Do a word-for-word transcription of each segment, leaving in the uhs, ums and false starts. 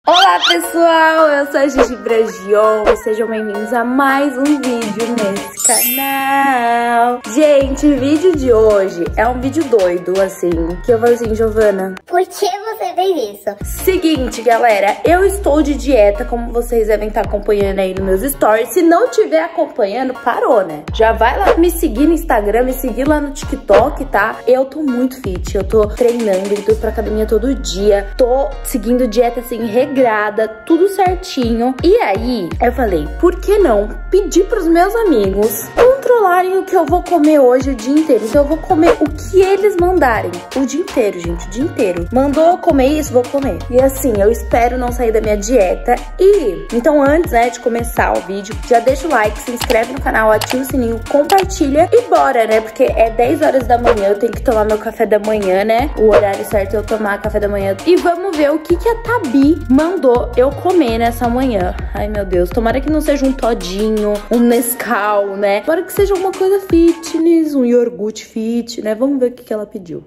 Olá pessoal, eu sou a Gigi Bragion, sejam bem-vindos a mais um vídeo nesse canal. Gente, o vídeo de hoje é um vídeo doido, assim, que eu falei assim, Giovana, por que você fez isso? Seguinte, galera, eu estou de dieta, como vocês devem estar acompanhando aí nos meus stories. Se não estiver acompanhando, parou, né? Já vai lá me seguir no Instagram, me seguir lá no TikTok, tá? Eu tô muito fit, eu tô treinando, indo pra academia todo dia, tô seguindo dieta, assim, regrada, tudo certinho. E aí, eu falei, por que não pedir pros meus amigos controlarem o que eu vou comer hoje o dia inteiro? Então eu vou comer o que eles mandarem o dia inteiro, gente, o dia inteiro. Mandou comer isso, vou comer. E assim, eu espero não sair da minha dieta. E, então antes, né, de começar o vídeo, já deixa o like, se inscreve no canal, ativa o sininho, compartilha e bora, né? Porque é dez horas da manhã, eu tenho que tomar meu café da manhã, né? O horário certo é eu tomar café da manhã. E vamos ver o que que a Tabi mandou eu comer nessa manhã. Ai, meu Deus, tomara que não seja um todinho, um Nescau, né? Tomara que seja uma coisa fitness, um iogurte fit, né? Vamos ver o que que ela pediu.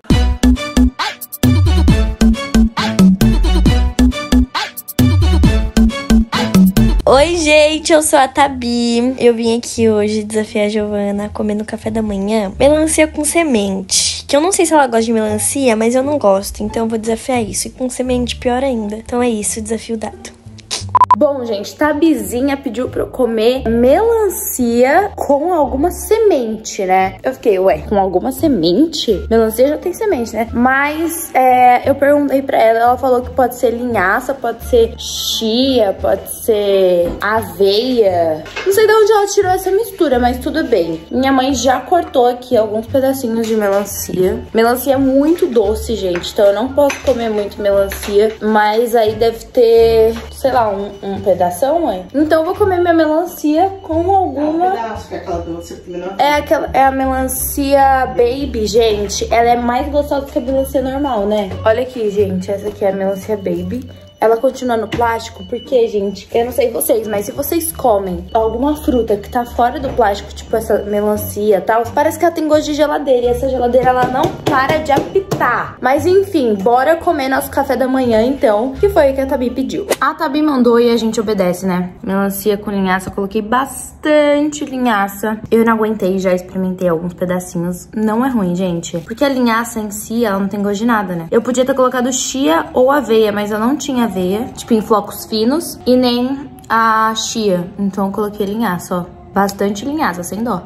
Oi, gente, eu sou a Tabi. Eu vim aqui hoje desafiar a Giovana a comer no café da manhã melancia com semente. Que eu não sei se ela gosta de melancia, mas eu não gosto, então eu vou desafiar isso. E com semente, pior ainda. Então é isso, desafio dado. Bom, gente, Tabizinha pediu pra eu comer melancia com alguma semente, né? Eu fiquei, ué, com alguma semente? Melancia já tem semente, né? Mas é, eu perguntei pra ela, ela falou que pode ser linhaça, pode ser chia, pode ser aveia. Não sei de onde ela tirou essa mistura, mas tudo bem. Minha mãe já cortou aqui alguns pedacinhos de melancia. Melancia é muito doce, gente, então eu não posso comer muito melancia, mas aí deve ter, sei lá, um Um pedação, mãe? Então eu vou comer minha melancia com alguma... É um pedaço, que é aquela melancia menor. É, aquela, é a melancia baby, gente. Ela é mais gostosa que a melancia normal, né? Olha aqui, gente. Essa aqui é a melancia baby. Ela continua no plástico porque, gente, eu não sei vocês, mas se vocês comem alguma fruta que tá fora do plástico, tipo essa melancia e tal, parece que ela tem gosto de geladeira. E essa geladeira, ela não para de apitar. Mas enfim, bora comer nosso café da manhã, então, que foi o que a Tabi pediu. A Tabi mandou e a gente obedece, né? Melancia com linhaça, eu coloquei bastante linhaça. Eu não aguentei, já experimentei alguns pedacinhos. Não é ruim, gente, porque a linhaça em si, ela não tem gosto de nada, né? Eu podia ter colocado chia ou aveia, mas eu não tinha aveia, tipo em flocos finos, e nem a chia, então eu coloquei linhaça, ó, bastante linhaça, sem dó.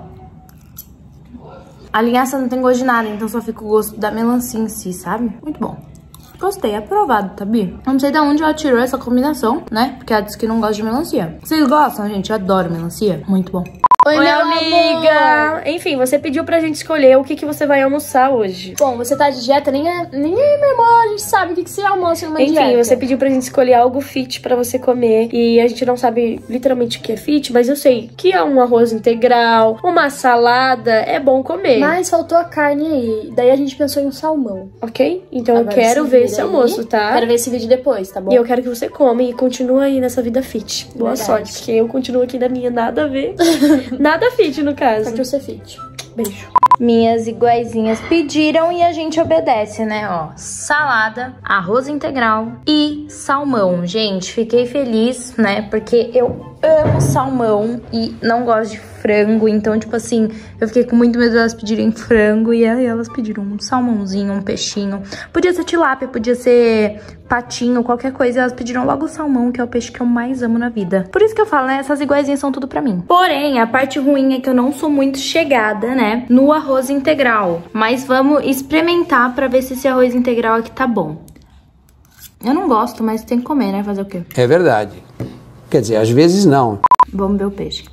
A linhaça não tem gosto de nada, então só fica o gosto da melancia em si, sabe? Muito bom. Gostei, aprovado, Tabi. Eu não sei de onde ela tirou essa combinação, né? Porque ela disse que não gosta de melancia. Vocês gostam, gente? Eu adoro melancia. Muito bom. Oi, Oi amiga! Amor. Enfim, você pediu pra gente escolher o que, que você vai almoçar hoje. Bom, você tá de dieta, nem é, nem é normal, a gente sabe o que, que você almoça numa Enfim, dieta. Enfim, você pediu pra gente escolher algo fit pra você comer. E a gente não sabe literalmente o que é fit, mas eu sei que é um arroz integral, uma salada, é bom comer. Mas faltou a carne aí, daí a gente pensou em um salmão. Ok? Então Agora eu quero ver esse aí. almoço, tá? Quero ver esse vídeo depois, tá bom? E eu quero que você come e continue aí nessa vida fit. Boa Verdade. sorte, porque eu continuo aqui na minha, nada a ver. Nada fit, no caso. Pra você fit. Beijo. Minhas iguaizinhas pediram e a gente obedece, né? Ó, salada, arroz integral e salmão. Gente, fiquei feliz, né? Porque eu amo salmão e não gosto de frango. Então, tipo assim, eu fiquei com muito medo delas pedirem frango e aí elas pediram um salmãozinho, um peixinho. Podia ser tilápia, podia ser patinho, qualquer coisa. Elas pediram logo o salmão, que é o peixe que eu mais amo na vida. Por isso que eu falo, né? Essas iguaizinhas são tudo pra mim. Porém, a parte ruim é que eu não sou muito chegada, né? No arroz integral. Mas vamos experimentar pra ver se esse arroz integral aqui tá bom. Eu não gosto, mas tem que comer, né? Fazer o quê? É verdade. Quer dizer, às vezes não. Vamos ver o peixe.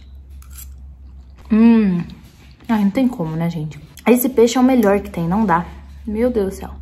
Hum. Ai, não tem como, né, gente? Esse peixe é o melhor que tem, não dá. Meu Deus do céu.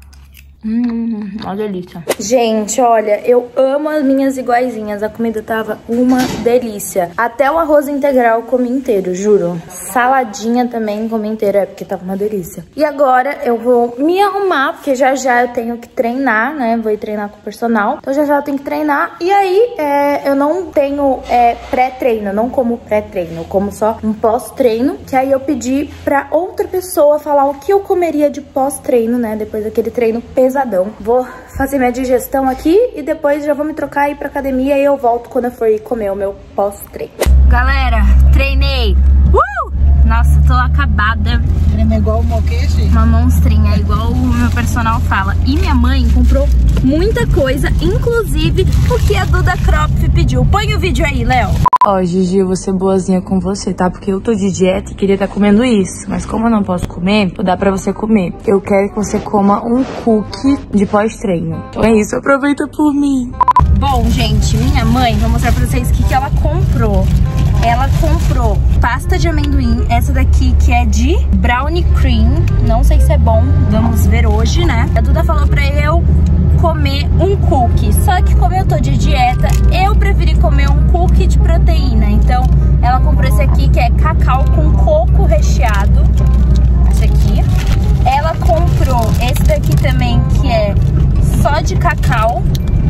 Hum, uma delícia. Gente, olha, eu amo as minhas iguaizinhas. A comida tava uma delícia. Até o arroz integral eu comi inteiro, juro. Saladinha também comi inteira, é porque tava uma delícia. E agora eu vou me arrumar, porque já já eu tenho que treinar, né? Vou ir treinar com o personal. Então já já eu tenho que treinar. E aí, é, eu não tenho é, pré-treino, não como pré-treino. Eu como só um pós-treino. Que aí eu pedi pra outra pessoa falar o que eu comeria de pós-treino, né? Depois daquele treino pesadão. Vou fazer minha digestão aqui e depois já vou me trocar e ir pra academia e eu volto quando eu for ir comer o meu pós-treino. Galera, treinei! Uh! Nossa, tô acabada. Treina igual o moquete? Uma monstrinha, igual o meu personal fala. E minha mãe comprou muita coisa, inclusive o que a Duda Kropf pediu. Põe o vídeo aí, Léo. Ó, Gigi, eu vou ser boazinha com você, tá? Porque eu tô de dieta e queria estar comendo isso. Mas como eu não posso comer, vou dar pra você comer. Eu quero que você coma um cookie de pós-treino. Então é isso, aproveita por mim. Bom, gente, minha mãe, vou mostrar pra vocês o que, que ela comprou. Ela comprou pasta de amendoim, essa daqui que é de brownie cream. Não sei se é bom, vamos ver hoje, né? A Duda falou pra eu comer um cookie. Só que como eu tô de dieta, eu preferi comer um cookie de proteína. Então, ela comprou esse aqui que é cacau com coco recheado. Esse aqui. Ela comprou esse daqui também que é só de cacau.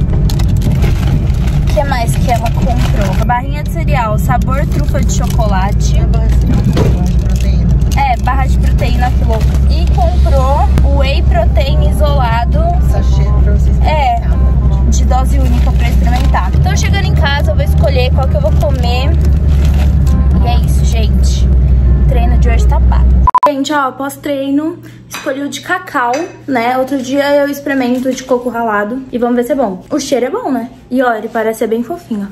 O que mais que ela comprou? A barrinha de cereal, sabor trufa de chocolate. É, barra de proteína filou. E comprou o whey protein isolado. Sachê pra vocês. É, de dose única pra experimentar. Então chegando em casa eu vou escolher qual que eu vou comer. E é isso, gente. O treino de hoje tá pago. Gente, ó, pós-treino, escolhi o de cacau, né? Outro dia eu experimento o de coco ralado e vamos ver se é bom. O cheiro é bom, né? E ó, ele parece ser bem fofinho.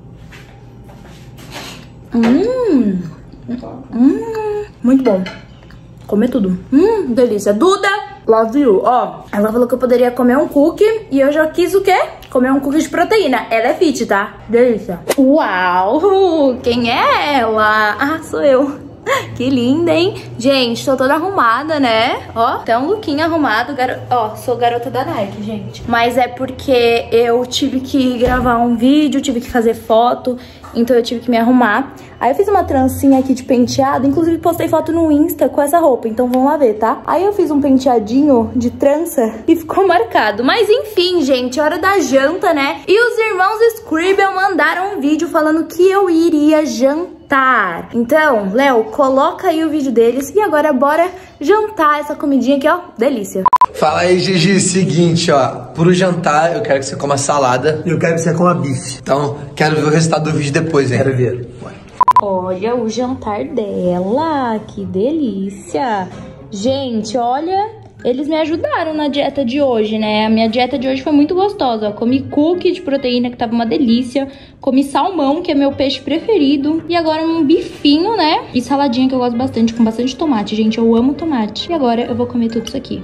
Hum, hum, muito bom. Comer tudo. Hum, delícia. Duda, love you. Ó, ela falou que eu poderia comer um cookie e eu já quis o quê? Comer um cookie de proteína. Ela é fit, tá? Delícia. Uau, quem é ela? Ah, sou eu. Que linda, hein? Gente, tô toda arrumada, né? Ó, até um lookinho arrumado. Garo... Ó, sou garota da Nike, gente. Mas é porque eu tive que gravar um vídeo, tive que fazer foto, então eu tive que me arrumar. Aí eu fiz uma trancinha aqui de penteado, inclusive postei foto no Insta com essa roupa, então vão lá ver, tá? Aí eu fiz um penteadinho de trança e ficou marcado. Mas enfim, gente, hora da janta, né? E os irmãos Scribble mandaram um vídeo falando que eu iria jantar. Então, Léo, coloca aí o vídeo deles e agora bora jantar essa comidinha aqui, ó, delícia. Fala aí, Gigi, seguinte, ó, pro jantar eu quero que você coma salada. Eu quero que você coma bife. Então, quero ver o resultado do vídeo depois, hein? Quero ver. Olha o jantar dela, que delícia. Gente, olha, eles me ajudaram na dieta de hoje, né? A minha dieta de hoje foi muito gostosa, ó. Comi cookie de proteína, que tava uma delícia. Comi salmão, que é meu peixe preferido. E agora um bifinho, né? E saladinha, que eu gosto bastante, com bastante tomate. Gente, eu amo tomate. E agora eu vou comer tudo isso aqui.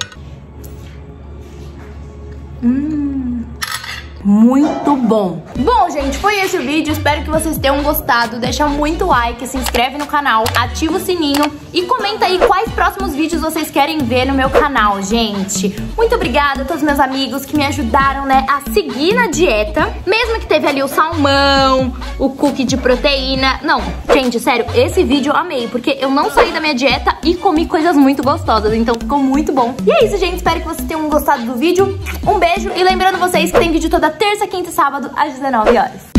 Hum... Muito bom. Bom, gente, foi esse o vídeo. Espero que vocês tenham gostado. Deixa muito like, se inscreve no canal, ativa o sininho e comenta aí quais próximos vídeos vocês querem ver no meu canal, gente. Muito obrigada a todos meus amigos que me ajudaram, né, a seguir na dieta. Mesmo que teve ali o salmão, o cookie de proteína. Não, gente, sério, esse vídeo eu amei, porque eu não saí da minha dieta e comi coisas muito gostosas. Então ficou muito bom. E é isso, gente. Espero que vocês tenham gostado do vídeo. Um beijo. E lembrando vocês que tem vídeo toda terça, quinta e sábado, às dezenove horas.